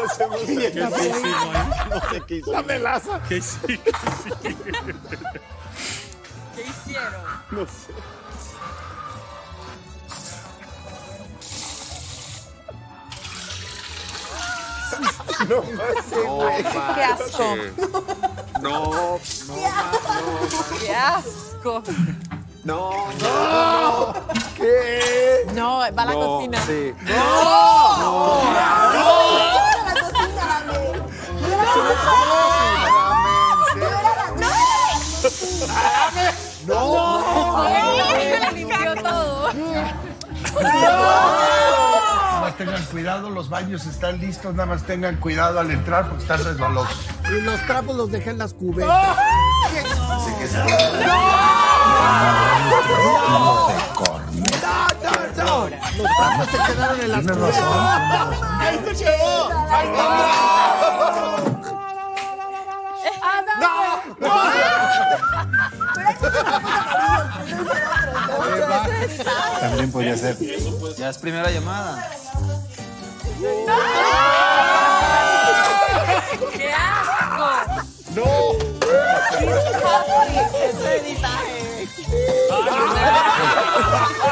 hacemos? ¿Qué hicimos? No sé qué hicimos. La melaza. ¿Qué hicimos? ¿Qué hicieron? No sé. No más, güey. Qué asco. No, Qué asco. no. ¿Qué? No, va a la cocina. Sí. Me limpió todo. Nada más tengan cuidado, los baños están listos, nada más tengan cuidado al entrar porque están resbalosos. Y los trapos los dejé en las cubetas. Así que No te cornes. No. Los trapos se quedaron en las Tienes cubetas. razón. ¡Ahí se quedó! ¡Ahí También podría ser. Ya es primera llamada. ¡Qué asco! ¡No! ¡Qué editaje!